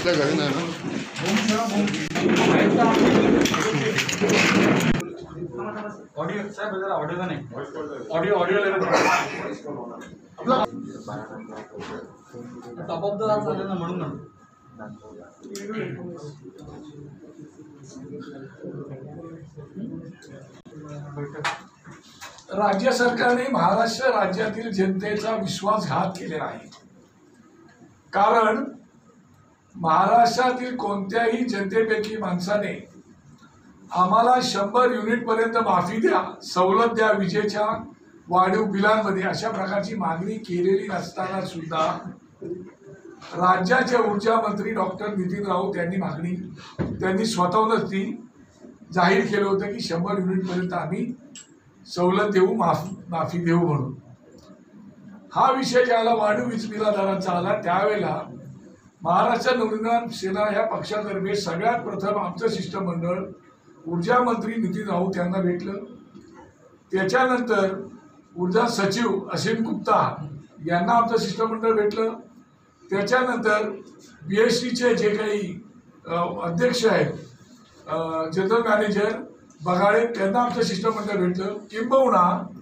सध्या घरी नाही ना. ऑडिओ साहेब जरा ऑडिओ नाही, ऑडिओ टॉप ऑफ द झालं ना म्हणून ना. राज्य सरकारने महाराष्ट्र राज्यातील जनतेचा विश्वासघात केलेला आहे. कारण महाराष्ट्रातील कोणत्याही जनतेपैकी माणसाने आम्हाला 100 युनिट पर्यंत माफी द्या, सवलत द्या विजेच्या वाढीव बिलांमध्ये, अशा प्रकारची मागणी केलेली नसताना सुद्धा राज्याचे ऊर्जा मंत्री डॉक्टर नितीन राऊत त्यांनी स्वतःहूनच ती जाहीर केलं होतं की 100 युनिट पर्यंत आम्ही सवलत देऊ, माफी देऊ म्हणून. हा विषय ज्याला वाढीव वीज बिलादारांचा आला त्यावेळेला महाराष्ट्र नवनिर्माण सेना ह्या पक्षातर्फे सगळ्यात प्रथम आमचं शिष्टमंडळ ऊर्जा मंत्री नितीन राऊत यांना भेटलं. त्याच्यानंतर ऊर्जा सचिव असीम गुप्ता यांना आमचं शिष्टमंडळ भेटलं. त्याच्यानंतर BSCचे जे काही अध्यक्ष आहेत, जनरल मॅनेजर बगाडे, त्यांना आमचं शिष्टमंडळ भेटलं. किंबहुना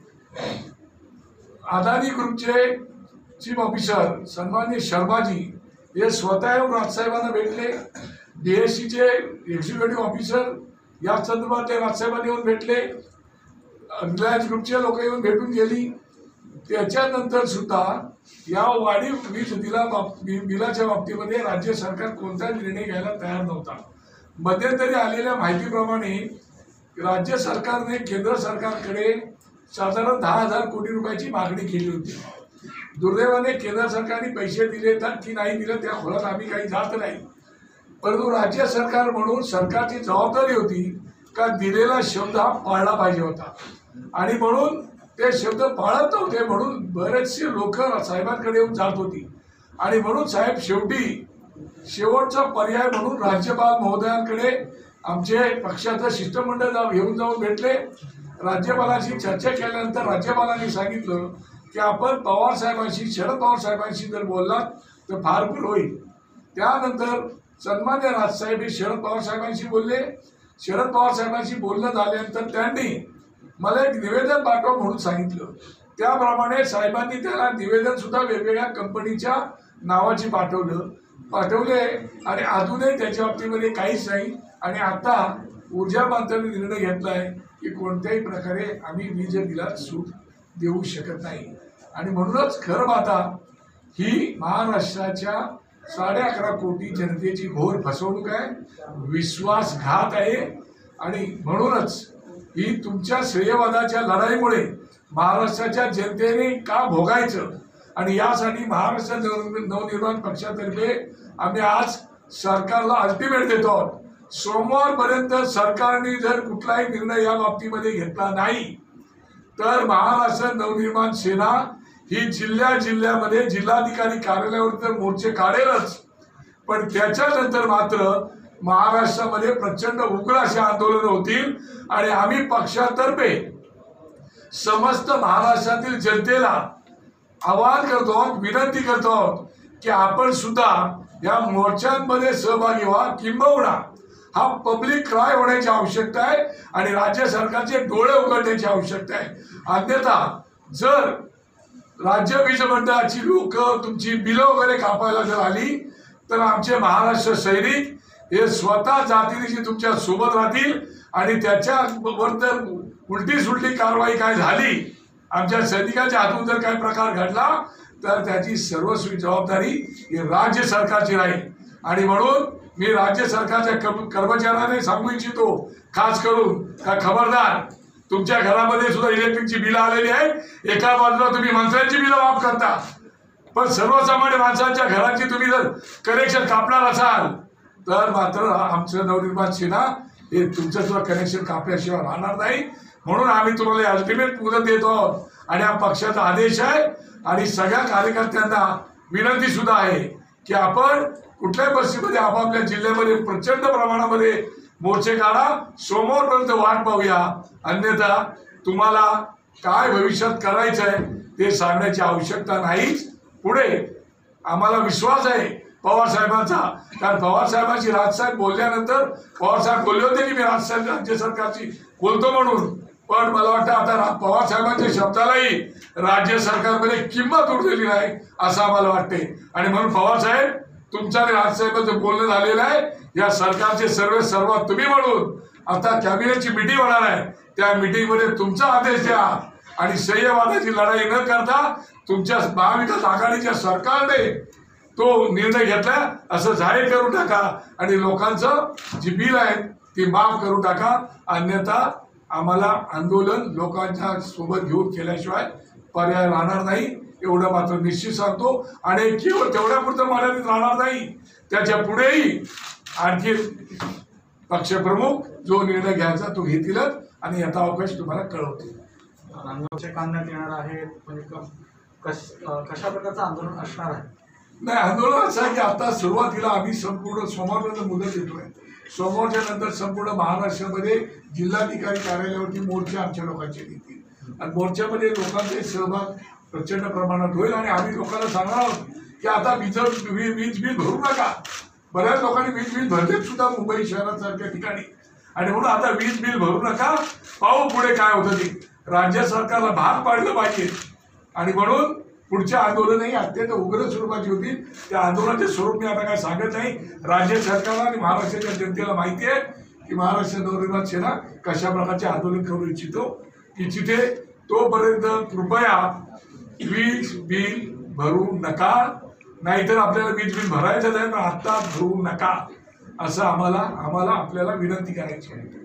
अदानी ग्रुपचे चीफ ऑफिसर सन्माननीय शर्माजी हे स्वतः येऊन राजसाहेबांना भेटले. BSCचे एक्झिक्युटिव्ह ऑफिसर या संदर्भात ते राजसाहेबांनी येऊन भेटले. रिलायन्स ग्रुपचे लोक येऊन भेटून गेली. त्याच्यानंतर सुद्धा या वाढीव वीज बिलाच्या बाबतीमध्ये राज्य सरकार कोणता निर्णय घ्यायला तयार नव्हता. मध्यंतरी आलेल्या माहितीप्रमाणे राज्य सरकारने केंद्र सरकारकडे साधारण 10,000 कोटी रुपयाची मागणी केली होती. दुर्दैवाने केंद्र सरकारने पैसे दिले की नाही दिले त्या खोलात आम्ही काही जात नाही, परंतु राज्य सरकार म्हणून सरकारची जबाबदारी होती का दिलेला शब्द हा पाळला पाहिजे होता. आणि म्हणून ते शब्द पाळत नव्हते, म्हणून बरेचसे लोक साहेबांकडे येऊन जात होती. आणि म्हणून साहेब शेवटचा पर्याय म्हणून राज्यपाल महोदयांकडे आमचे पक्षाचं शिष्टमंडळ घेऊन जाऊन भेटले. राज्यपालांशी चर्चा केल्यानंतर राज्यपालांनी सांगितलं की आपण पवार साहेबांशी, शरद पवार साहेबांशी जर बोललात तर फार बरं होईल. त्यानंतर सन्मान्य राजसाहेब हे शरद पवार साहेबांशी बोलले. शरद पवार साहेबांशी बोलणं झाल्यानंतर त्यांनी मला एक निवेदन पाठवा म्हणून सांगितलं. त्याप्रमाणे साहेबांनी त्याला निवेदन सुद्धा वेगवेगळ्या कंपनीच्या नावाची पाठवले आणि अजूनही त्याच्या बाबतीमध्ये काहीच नाही. आणि आता ऊर्जा मंत्र्यांनी निर्णय घेतला आहे की कोणत्याही प्रकारे आम्ही वीज बिलात सूट देऊ शकत नाही. आणि म्हणूनच खरं पाहता ही महाराष्ट्राच्या 11.5 कोटी जनतेची घोर फसवणूक आहे, विश्वासघात आहे. आणि म्हणूनच ही तुमच्या श्रेयवादाच्या लढाईमुळे महाराष्ट्राच्या जनतेने का भोगायचं. आणि यासाठी महाराष्ट्र नवनिर्माण पक्षातर्फे आम्ही आज सरकारला अल्टिमेट देतो आहोत. सोमवारपर्यंत सरकारने जर कुठलाही निर्णय या बाबतीमध्ये घेतला नाही तर महाराष्ट्र नवनिर्माण सेना ही जिल्ह्यामध्ये जिल्हाधिकारी कार्यालयावर तर मोर्चे काढेलच, पण त्याच्यानंतर मात्र महाराष्ट्रामध्ये प्रचंड उग्र असे आंदोलन होतील. आणि आम्ही पक्षातर्फे समस्त महाराष्ट्रातील जनतेला आवाहन करतो आहोत, विनंती करतो आहोत की आपण सुद्धा या मोर्चांमध्ये सहभागी व्हा. किंबहुना हा पब्लिक क्राय होण्याची आवश्यकता आहे आणि राज्य सरकारचे डोळे उघडण्याची आवश्यकता आहे. अन्यथा जर राज्य वीज मंडळाची लोक तुमची बिलं वगैरे कापायला जर आली तर आमचे महाराष्ट्र सैनिक हे स्वतः जातीनिशी तुमच्या सोबत राहतील. आणि त्याच्यावर जर उलटी सुलटी कारवाई काय झाली, आमच्या सैनिकांच्या हातून जर काही प्रकार घडला तर त्याची सर्वस्वी जबाबदारी ही राज्य सरकारची राहील. आणि म्हणून मी राज्य सरकारच्या कर्मचाऱ्यांना सांगू इच्छितो, खास करून का खबरदार, तुमच्या घरामध्ये सुद्धा इलेक्ट्रिकची बिलं आलेली आहेत. एका बाजूला तुम्ही मंत्र्यांची बिलं माफ करता, पण सर्वसामान्य माणसांच्या घराची तुम्ही जर कनेक्शन कापणार असाल तर मात्र आमचं नवनिर्माण सेना हे तुमचं सुद्धा कनेक्शन कापल्याशिवाय राहणार नाही. म्हणून आम्ही तुम्हाला अल्टिमेट मुदत देतो आहोत आणि हा पक्षाचा आदेश आहे. आणि सगळ्या कार्यकर्त्यांना विनंती सुद्धा आहे की आपण कुठल्याही परिस्थितीमध्ये आपापल्या जिल्ह्यामध्ये प्रचंड प्रमाणामध्ये मोर्चे काढा. सोमवारपर्यंत वाट पाहूया, अन्यथा तुम्हाला काय भविष्यात करायचं आहे ते सांगण्याची आवश्यकता नाहीच. पुढे आम्हाला विश्वास आहे पवार साहेबांचा. कारण पवार साहेबांची राजसाहेब बोलल्यानंतर पवार साहेब बोलले होते की मी राजसाहेब राज्य सरकारची बोलतो म्हणून. पण मला वाटतं आता पवार साहेबांच्या शब्दालाही राज्य सरकारमध्ये किंमत उरलेली नाही असं आम्हाला वाटते. आणि म्हणून पवार साहेब तुमचं आणि राजसाहेबांचं बोलणं झालेलं आहे. या सरकारचे सर्व तुम्ही म्हणून आता कॅबिनेटची मीटिंग होणार आहे. त्या मीटिंगमध्ये तुमचा आदेश द्या आणि सह्यवादाची लढाई न करता तुमच्या महाविकास आघाडीच्या सरकारने तो निर्णय घेतला असं जाहीर करून टाका आणि लोकांचं जी बिल आहे ती माफ करून टाका. अन्यथा आम्हाला आंदोलन लोकांच्या सोबत घेऊन केल्याशिवाय पर्याय राहणार नाही एवढं मात्र निश्चित सांगतो. आणि केवळ तेवढ्यापुरतं मर्यादित राहणार नाही, त्याच्या पुढेही आणखी पक्षप्रमुख जो निर्णय घ्यायचा तो घेतीलच आणि याचा अवकाश तुम्हाला कळवतील. नांदगावचे काढण्यात येणार आहे म्हणजे कशा प्रकारचं आंदोलन असणार आहे? नाही, आंदोलन असं आहे की आता सुरुवातीला आम्ही संपूर्ण सोमवारपर्यंत मुदत देतोय. सोमवारच्या नंतर संपूर्ण महाराष्ट्रामध्ये जिल्हाधिकारी कार्यालयावरती मोर्चे आमच्या लोकांचे घेतील आणि मोर्चामध्ये लोकांचे सहभाग प्रचंड प्रमाणात होईल. आणि आम्ही लोकांना सांगणार आहोत की आता वीज बिल भरू नका. बऱ्याच लोकांनी वीज बिल भरलेत सुद्धा मुंबई शहरासारख्या ठिकाणी. आणि म्हणून आता वीज बिल भरू नका, पाहू पुढे काय होतं ते. राज्य सरकारला भाग पाडलं पाहिजे आणि म्हणून पुढचे आंदोलनही अत्यंत उग्र स्वरूपाची होतील. त्या आंदोलनाचे स्वरूप मी आता काय सांगत नाही. राज्य सरकारला आणि महाराष्ट्राच्या जनतेला माहिती आहे की महाराष्ट्र नवनिर्माण सेना कशा प्रकारचे आंदोलन करू इच्छिते. तोपर्यंत कृपया वीज बिल भरू नका, नाहीतर आपल्याला वीज बिल भरायचं आहे पण आता भरू नका असं आम्हाला आपल्याला विनंती करायची आहे.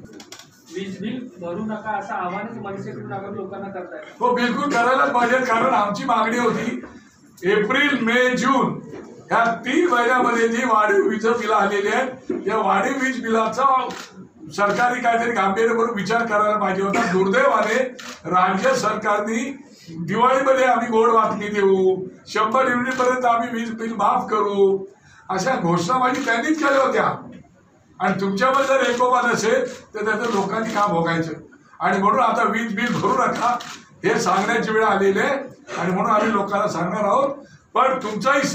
वीज बिल भरू नका असं आव्हानच मनसेकडून आपण लोकांना करताय. हो, बिलकुल करायलाच पाहिजे. कारण आमची मागणी होती एप्रिल मे जून या 3 महिन्यामध्ये जी वाढीव वीज बिलं आलेली आहेत या वाढीव वीज बिलाचा सरकारी काहीतरी गांभीर्यपूर्वक विचार करायला पाहिजे होता. दुर्दैवाने राज्य सरकारने दिवाळीमध्ये आम्ही गोड बातमी देऊ, 100 युनिटपर्यंत आम्ही वीज बिल माफ करू अशा घोषणाबाजी त्यांनीच केल्या होत्या. आणि तुमच्यावर जर एकोपा नसेल तर त्याचं लोकांनी काम भोगायचं. आणि म्हणून आता वीज बिल भरू नका हे सांगण्याची वेळ आलेली आहे आणि म्हणून आम्ही लोकांना सांगणार आहोत. पण तुमचाही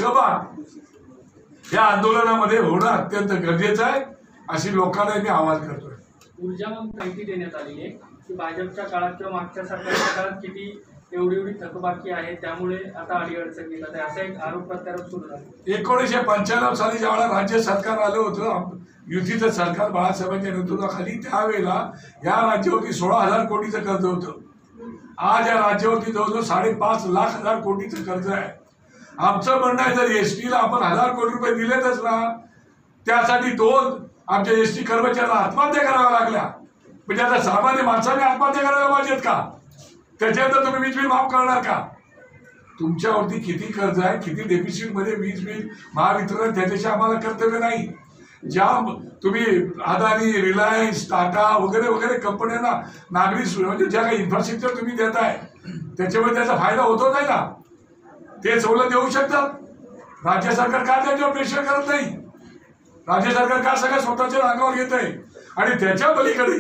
सहभाग या आंदोलनामध्ये होणं अत्यंत गरजेचं आहे अशी लोकांना मी आवाहन करतोय. ऊर्जामंत्री माहिती देण्यात आली आहे की भाजपच्या काळात किंवा मागच्या सरकारच्या काळात किती एवढी थकबाकी आहे त्यामुळे आता अडचण येतात असा एक आरोप प्रत्यारोप सुरू झाला. 1995 साली ज्यावेळेला राज्य सरकार आलं होतं युतीचं सरकार बाळासाहेबांच्या नेतृत्वाखाली, त्यावेळेला या राज्यावरती 16,000 कोटीचं कर्ज होतं. आज या राज्यावरती जवळजवळ 5,50,000 कोटीचं कर्ज आहे. आमचं म्हणणं आहे जर एसटीला आपण 1,000 कोटी रुपये दिलेतच ना, त्यासाठी 2 आमच्या एसटी कर्मचाऱ्यांना आत्महत्या कराव्या लागल्या. म्हणजे आता सामान्य माणसाने आत्महत्या करायला पाहिजेत का? त्याच्यानंतर तुम्ही वीज बिल माफ करणार का? तुमच्यावरती किती कर्ज आहे, किती डेफिसिट मध्ये वीज बिल महावितरण त्याच्याशी आम्हाला कर्तव्य नाही. ज्या तुम्ही अदानी, रिलायन्स, टाटा वगैरे वगैरे कंपन्यांना नागरी म्हणजे ज्या काही इन्फ्रास्ट्रक्चर तुम्ही देताय त्याच्यामुळे त्याचा फायदा होतो नाही ना, ते सवलत देऊ शकतात. राज्य सरकार का त्याच्यावर प्रेशर करत नाही? राज्य सरकार का सगळं स्वतःच्या अंगावर घेत आहे? आणि त्याच्या पलीकडे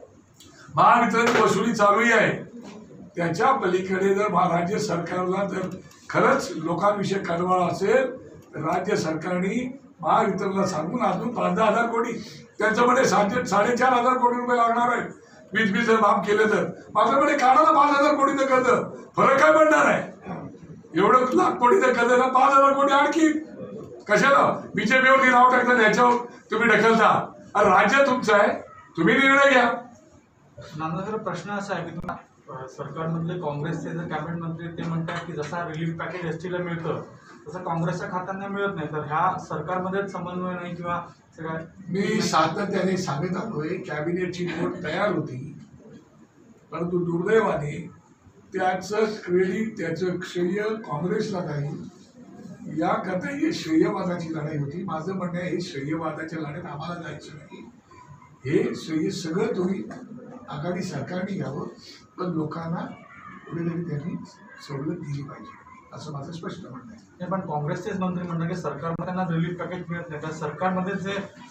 महावितरण वसुली चालू आहे. त्याच्या पलीकडे जर राज्य सरकारला जर खरंच लोकांविषयी कळवळा असेल तर राज्य सरकारने महावितरणला सांगून अजून 5,000 कोटी त्यांचं म्हणजे 4,500 कोटी रुपये लागणार आहेत वीज बिल जर माफ केलं तर. माझं म्हणजे काढायला 5,000 कोटीचं कर्ज फरक काय पडणार आहे? एवढं लाख कोटीचं कर्ज ना 5,000 कोटी आणखी कशाला बीजेपीवरती नाव टाकतात ह्याच्यावर तुम्ही ढकलता. अरे राज्य तुमचं आहे, तुम्ही निर्णय घ्या. नांदगावचा प्रश्न असा आहे की सरकारमधले काँग्रेसचे जे कॅबिनेट मंत्री ते म्हणतात की जसा रिलीफ पॅकेज एसटीला मिळतं तसं काँग्रेसच्या खात्यांना मिळत नाही, तर ह्या सरकारमध्येच समन्वय नाही किंवा सगळ्या. मी सातत्याने सांगत आलोय कॅबिनेटची रिपोर्ट तयार होती परंतु दुर्दैवाने त्याचं क्रेडिट त्याचं श्रेय काँग्रेसला नाही. याकरता ही श्रेयवादाची लढाई होती. माझं म्हणणं आहे हे श्रेयवादाच्या लढ्यात आम्हाला जायचं नाही. हे श्रेय सगळं तुम्ही आघाडी सरकारने घ्यावं पण लोकांना कुठेतरी त्यांनी सवलत दिली पाहिजे असं माझं स्पष्ट म्हणणं आहे. पण काँग्रेसचेच मंत्री म्हणतात की सरकारमध्ये त्यांना रिलीफ पॅकेज मिळत नाही, तर सरकारमध्ये जे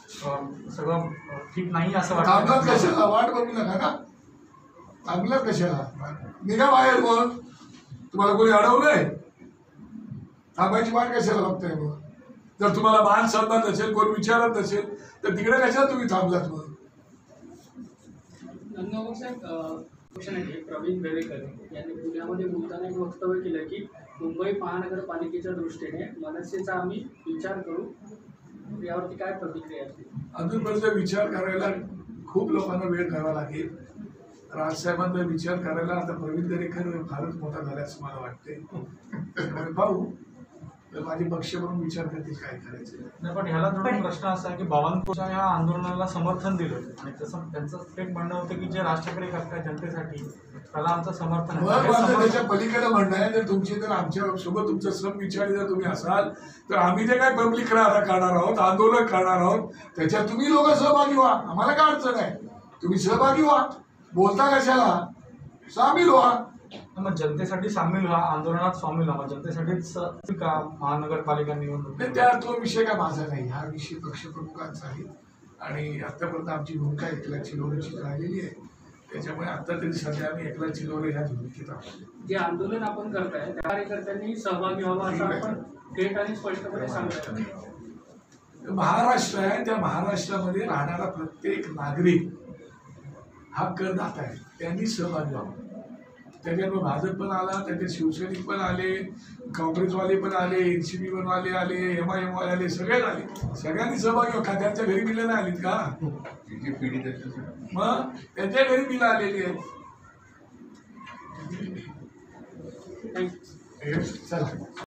सगळं ठीक नाही असं वाटतं. थांबलात कशाला? वाट बघू नका ना, थांबलात कशाला? निघा बाहेर. मग तुम्हाला कोणी अडवलंय? थांबायची वाट कशाला बघताय? मग जर तुम्हाला मान सन्मान नसेल, कोण विचारत नसेल, तर तिकडे कशाला तुम्ही थांबलात मग? नंदनगर साहेब, क्वेश्चन आहे प्रवीण बेवेकर यांनी पुण्यामध्ये बोलताना एक वक्तव्य केलं की मुंबई महानगरपालिकेच्या दृष्टीने मनसेचा आम्ही विचार करू, यावरती काय प्रतिक्रिया असते? अजूनपर्यंत विचार करायला खूप लोकांना वेळ करावा लागेल. राजसाहेबांचा विचार करायला आता प्रवीण दरेकर फारच मोठा झाला असं मला वाटते. त्यामुळे पाहू, तर माझे पक्ष म्हणून विचार करतील काय करायचं. नाही, पण ह्याला जोडून प्रश्न असा आहे की बावनकुळेच्या या आंदोलनाला समर्थन दिलं आणि तसं त्यांचं थेट म्हणणं होतं की जे राष्ट्रपती करताय जनतेसाठी त्याला आमचं समर्थन मग आहे. माझं त्याच्या पलीकडे म्हणणं आहे, जर तुमची जर आमच्या सोबत तुमचं सम विचारी जर तुम्ही असाल तर आम्ही जे काय पब्लिक राहता करणार आहोत, आंदोलन करणार आहोत, त्याच्यात तुम्ही लोक सहभागी व्हा. आम्हाला काय अडचण आहे, तुम्ही सहभागी व्हा. बोलता कशाला, सामील व्हा. मग जनतेसाठी सामील व्हा, आंदोलनात सामील व्हा. मग जनतेसाठीच का महानगरपालिका निवडणूक? नाही, त्या तो विषय काय माझा नाही, हा विषय पक्षप्रमुखांचा आहे आणि आतापर्यंत आमची भूमिका एकला चिलवण्याची राहिलेली आहे. त्याच्यामुळे आता तरी सध्या आम्ही एकला चिलवणे ह्या भूमिकेत आहोत. जे आंदोलन आपण करताय त्या कार्यकर्त्यांनी सहभागी व्हावं असं आपण थेट आणि स्पष्टपणे सांगताय. महाराष्ट्र आहे, त्या महाराष्ट्रामध्ये राहणारा प्रत्येक नागरिक हा करदाता आहे, त्यांनी सहभागी व्हावं. त्याच्यात मग भाजप पण आला, त्याच्यात शिवसैनिक पण आले, काँग्रेसवाले पण आले, NCP पण आले, MIM वाले आले, सगळेच आले. सगळ्यांनी सहभागी व्हा. का त्यांच्या घरी बिलं नाही आलीत का? मग त्यांच्या घरी बिलं आलेली आहेत. थँक्यू. चला.